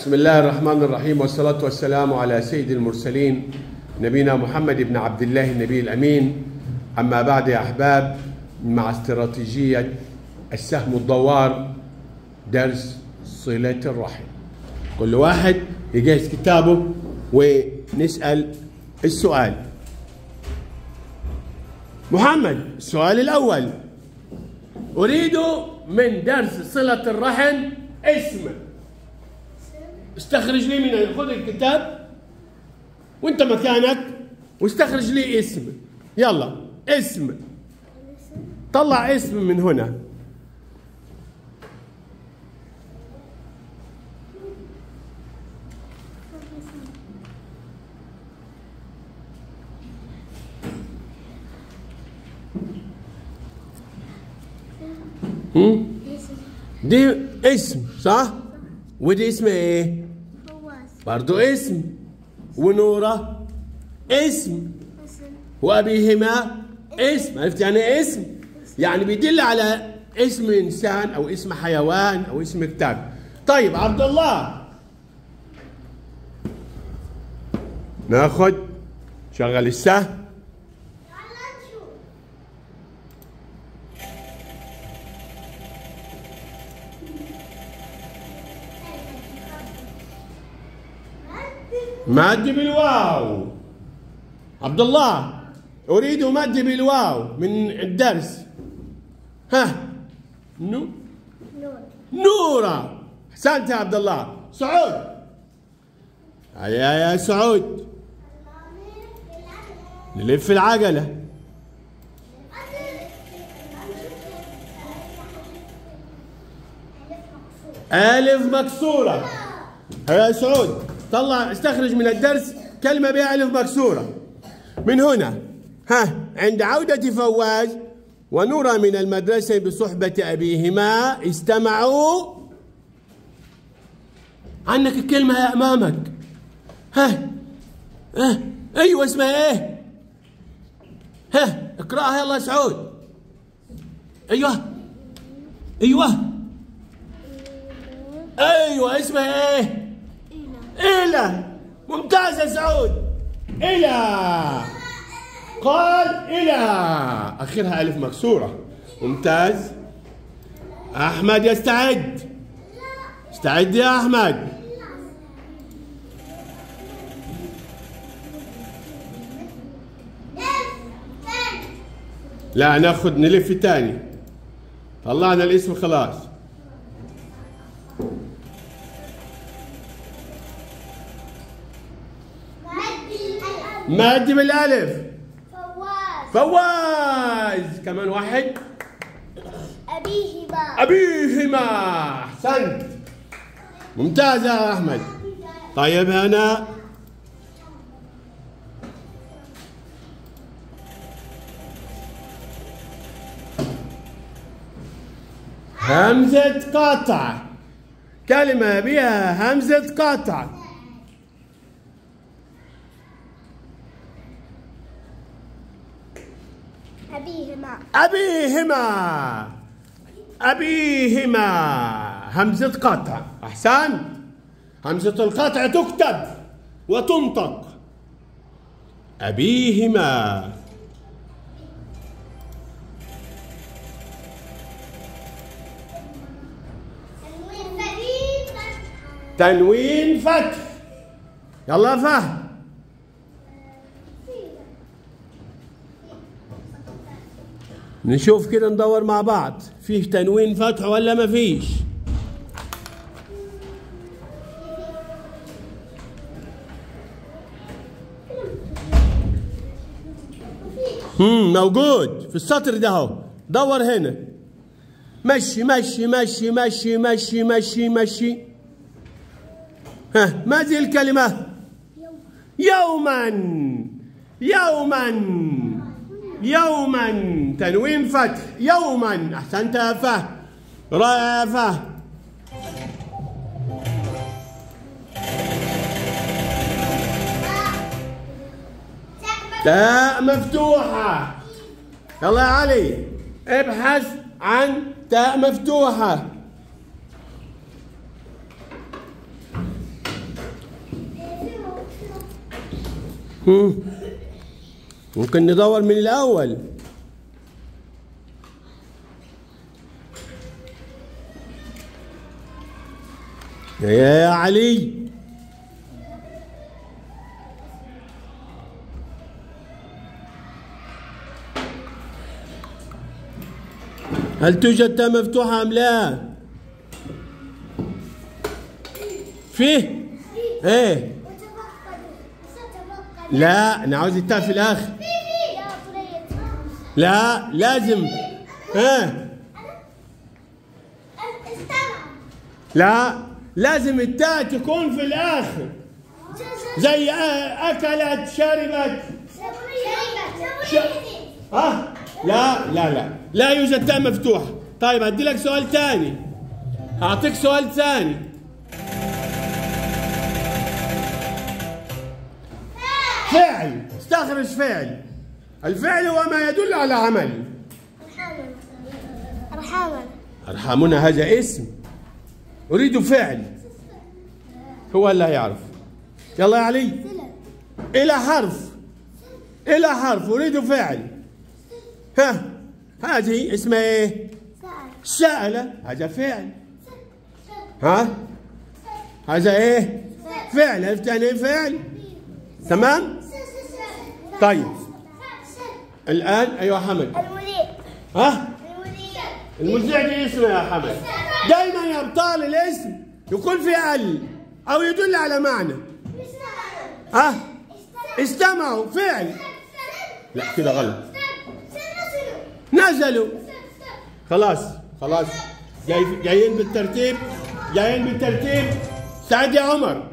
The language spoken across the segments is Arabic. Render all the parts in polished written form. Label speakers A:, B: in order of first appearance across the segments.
A: بسم الله الرحمن الرحيم، والصلاة والسلام على سيد المرسلين نبينا محمد بن عبد الله النبي الأمين. أما بعد يا أحباب، مع استراتيجية السهم الدوار درس صلة الرحم. كل واحد يجهز كتابه ونسأل السؤال. محمد، السؤال الأول: أريد من درس صلة الرحم اسم. استخرج لي من خذ الكتاب وانت مكانك واستخرج لي اسم. يلا اسم، طلع اسم من هنا. دي اسم صح؟ ودي اسم ايه؟ برضو اسم. ونورة اسم. وأبيهما اسم. عرفت يعني اسم؟ يعني بيدل على اسم إنسان أو اسم حيوان أو اسم كتاب. طيب عبد الله، ناخد شغل السهم. مد بالواو. عبد الله، أريد مد بالواو من الدرس. ها نورة. أحسنت يا عبد الله. سعود، يا سعود، نلف العجلة. ألف مكسورة. يا سعود، طلع استخرج من الدرس كلمة بها ألف مكسورة من هنا. عند عودة فواز ونورة من المدرسة بصحبة أبيهما استمعوا. عنك الكلمة يا أمامك. أيوة، اسمها إيه؟ اقرأها يلا يا سعود. أيوة اسمها إيه؟ إلى. ممتاز يا سعود. إلى. قال إلى، آخرها ألف مكسورة. ممتاز. أحمد يستعد. استعد يا أحمد. لا، ناخذ نلف تاني. طلعنا الاسم خلاص. مد بالالف. فواز. كمان واحد. أبيهما. أحسنت. ممتاز يا أحمد. طيب هنا همزة قطع. كلمة بها همزة قطع. أبيهما همزة قطع. أحسن. همزة القطع تكتب وتنطق. أبيهما. تنوين فتح. يلا فهم. نشوف كده، ندور مع بعض فيه تنوين فتح ولا ما فيش. موجود في السطر ده اهو. دور هنا. مشي مشي مشي مشي مشي مشي مشي. ما هذه الكلمة؟ يوما. يوما. تنوين فتح. يوما. أحسنت يا فهد. رائع يا فهد. تاء مفتوحة. يلا يا علي، ابحث عن تاء مفتوحة. ممكن ندور من الأول. يا علي، هل توجد تاء مفتوحة أم لا؟ فيه؟ ايه؟ لا، أنا عاوز التاء في الآخر. لا، لازم. لا، لازم التاء تكون في الآخر. زي أكلت، شربت. لا لا لا، لا يوجد تاء مفتوحة. طيب هدي لك سؤال ثاني، هعطيك سؤال ثاني. فعل، استخرج فعل. الفعل هو ما يدل على عمل.
B: أرحامنا.
A: أرحامنا هذا اسم، أريد فعل. هو اللي هيعرف. يلا يا علي. إلى حرف، إلى حرف، أريد فعل. ها، هذه اسمها إيه؟ سأل. هذا فعل. ها؟ هذا إيه؟ فعل. عرفت يعني إيه فعل؟ تمام؟ طيب الآن أيوة حمد.
B: المذيع.
A: ها؟ المذيع دي اسمه يا حمد. دايما يا أبطال الاسم يكون في ال أو يدل على معنى. ها؟ استمعوا فعل. لا كده غلط. نزلوا. خلاص خلاص، جايين بالترتيب، جايين بالترتيب. سعد يا عمر.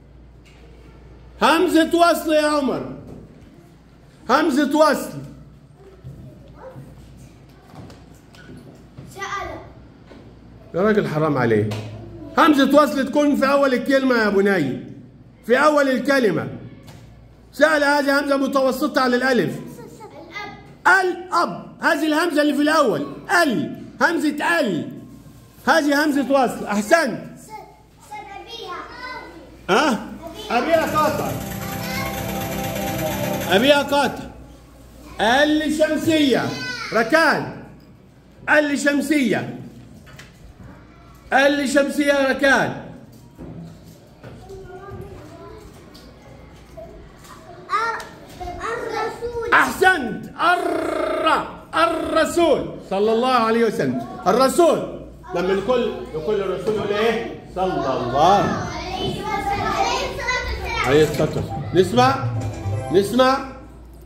A: همزة وصل يا عمر، همزة وصل. يا راجل حرام عليك. همزة وصل تكون في أول الكلمة يا بني، في أول الكلمة. سأل هذه همزة متوسطة على الألف. الأب، هذه الهمزة اللي في الأول. همزة هذه همزة وصل. أحسنت. أبيها قاطع. أبيها قاطع. شمسية. ركان. شمسية. شمسية ركان. أحسنت. الرسول صلى الله عليه وسلم. الرسول لما نقول الرسول يقول ايه؟ صلى الله عليه الصلاة. نسمع.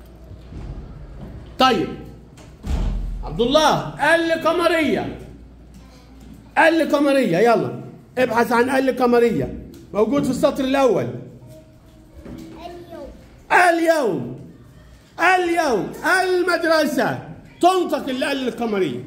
A: طيب عبد الله، قمرية. يلا ابحث عن قمرية، موجود في السطر الأول. اليوم. المدرسة. تنطق القمرية.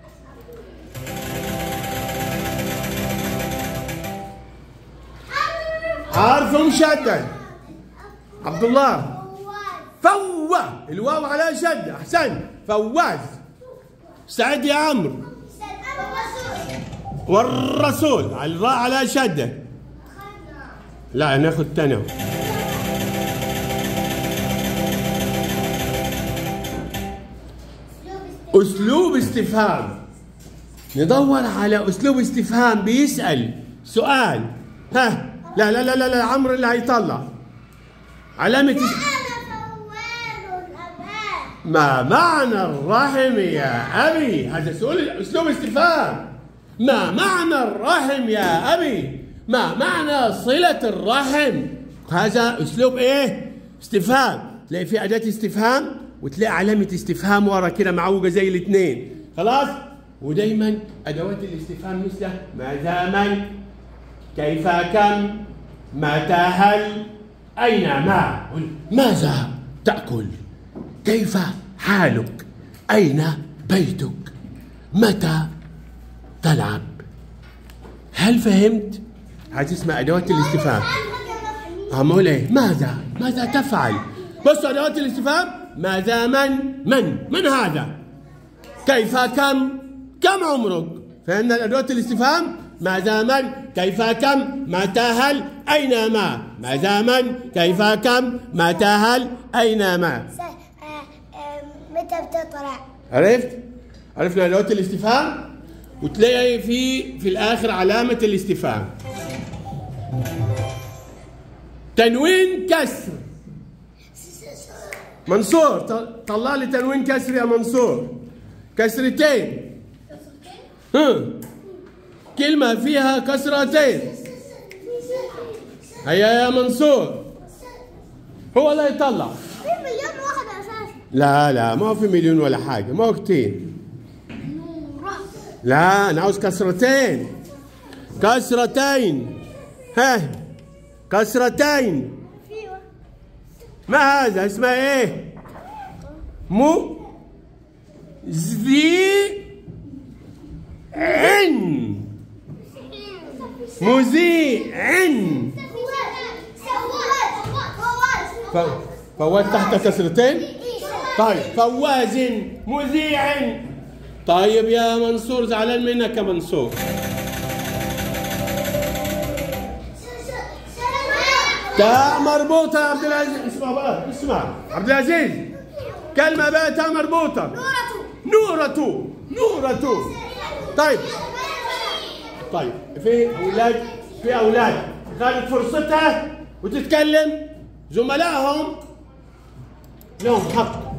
A: حرف مشدد. عبد الله. الواو على شدة. أحسن. فواز. سعد يا عمرو. والرسول الراء على شدة. لا ناخذ تاني. أسلوب استفهام. ندور على أسلوب استفهام بيسأل سؤال. ها؟ لا عمرو اللي هيطلع علامة. ما معنى الرحم يا أبي؟ هذا سؤال أسلوب استفهام. ما معنى الرحم يا أبي؟ ما معنى صلة الرحم؟ هذا أسلوب إيه؟ استفهام. تلاقي في أداة استفهام وتلاقي علامة استفهام ورا كده معوجة زي الاثنين. خلاص؟ ودايما أدوات الاستفهام مثل ماذا، من، كيف، كم، متى، هل، أين، ما. ماذا تأكل؟ كيف حالك؟ أين بيتك؟ متى تلعب؟ هل فهمت؟ هذه اسمها أدوات الاستفهام. أقول إيه؟ ماذا تفعل؟ بصوا أدوات الاستفهام. ماذا، من هذا؟ كيف، كم عمرك؟ فإن أدوات الاستفهام ماذا من كيف كم متى هل أين ما. ماذا من كيف كم متى هل أين ما.
B: متى بتطلع؟
A: عرفت؟ عرفنا أدوات الاستفهام وتلاقي في الآخر علامة الاستفهام. تنوين كسر. منصور طلع لي تنوين كسر يا منصور. كسرتين. كلمة فيها كسرتين. هيا يا منصور. هو لا يطلع.
B: في مليون واحد أساسا.
A: لا ما في مليون ولا حاجة، ما هو كتير. لا أنا عاوز كسرتين. كسرتين. ها كسرتين. ما هذا اسمها ايه؟ مذيع. فواز تحت كسرتين. طيب فواز مذيع. طيب يا منصور زعلان منك يا منصور. تاء مربوطة يا عبد العزيز. اسمع بقى اسمع عبد العزيز. كلمة بقى تاء مربوطة. نورة. طيب في أولاد خدت فرصتها وتتكلم. زملائهم لهم حق.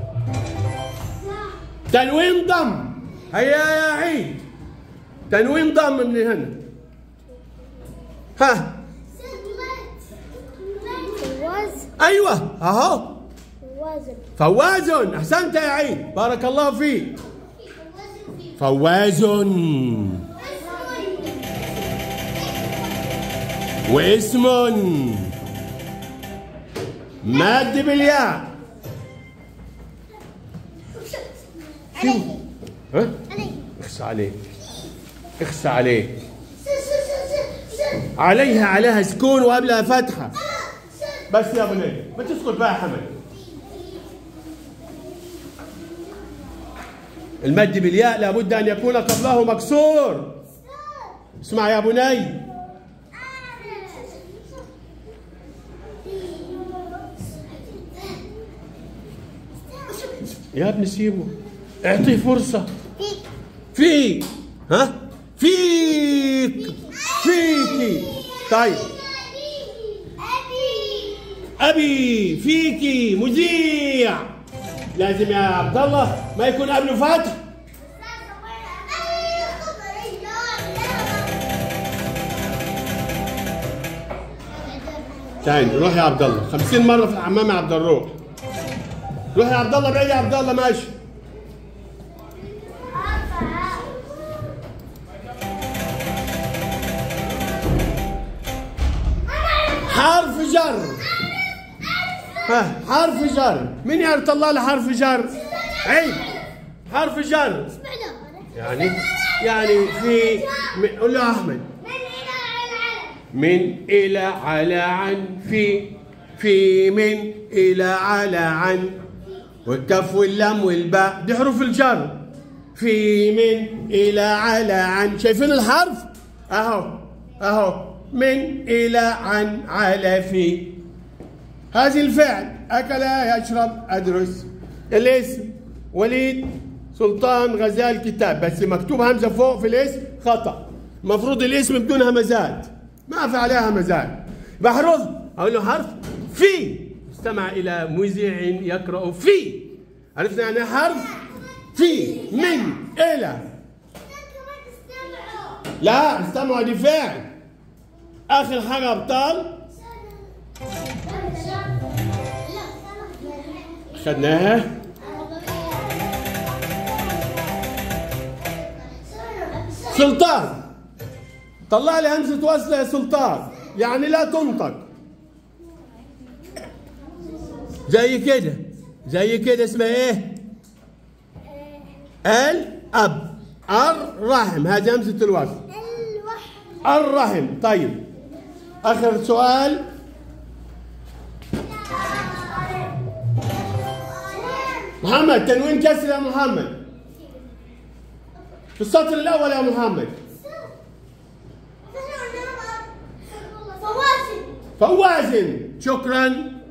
A: تنوين ضم. هيا يا عيد. تنوين ضم من هنا. ها ايوه اهو. فواز. احسنت يا عيد بارك الله فيك. فواز. واسم ماد بالياء. ها اخس عليه. عليها سكون وقبلها فتحة. بس يا بني ما تسكت بقى يا حمد. المد بالياء لابد أن يكون قبله مكسور. اسمع يا بني. يا ابني سيبه اعطيه فرصة. فيك. ها فيكي. طيب أبي فيكي مذيع. لازم يا عبد الله ما يكون قبله فتح. تاني روح يا عبد الله 50 مرة في الحمام يا عبد الروح. روح يا عبد الله بعيد يا عبد الله ماشي. حرف جر. حرف جر. مين يعرف يطلع لي حرف جر؟ عيب. حرف جر يعني في قول له احمد. من الى على عن. في من الى على عن. والكف واللام والباء دي حروف الجر. في من الى على عن. شايفين الحرف؟ اهو من إلى عن على في. هذه الفعل أكل يشرب أدرس. الاسم وليد سلطان غزال كتاب. بس مكتوب همزة فوق في الاسم خطأ. المفروض الاسم بدون همزات. ما في عليها همزات. بحرف أقول له حرف في. استمع إلى مذيع يقرأ في. عرفنا يعني حرف في. من إلى. لا استمعوا دي فعل. آخر حاجة أبطال خدناها. سلطان. طلع لي همزة وصل يا سلطان. يعني لا تنطق. زي كده اسمها ايه؟ الأب. الرحم. هذه همزة الوصل. الرحم. طيب آخر سؤال. محمد تنوين كسر يا محمد في السطر الأول يا محمد. فوازن. شكرا.